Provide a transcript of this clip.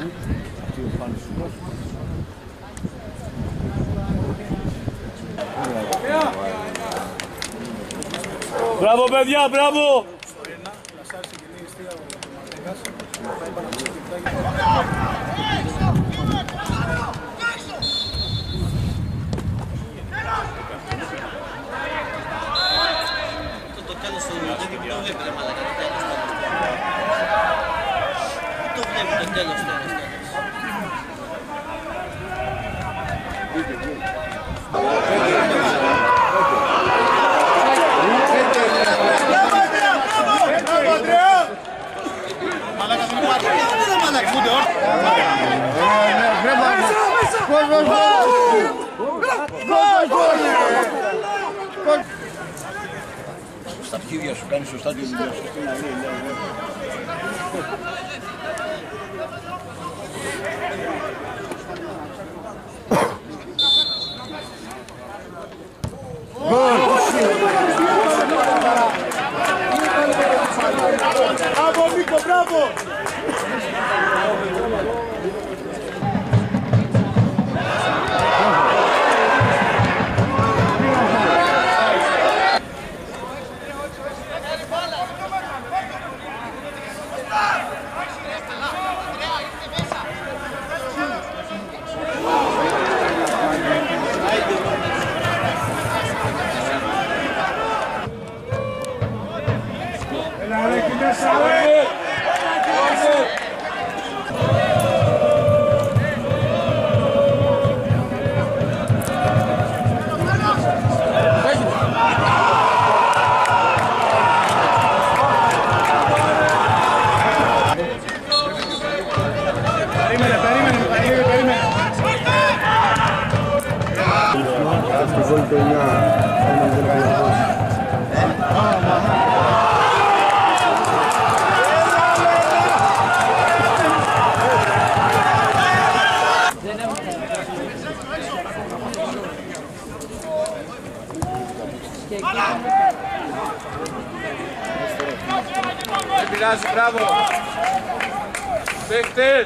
Μπράβο παιδιά, μπράβο! Το τέλος του δεν το βλέπει ρε μαλάκα, το βλέπει το τέλος Στα αρχίδια σου κάνει σωστά τη δουλειά σου. Μπράβο Νίκο, μπράβο! Δεν πειράζει, μπράβο! Παίχτες!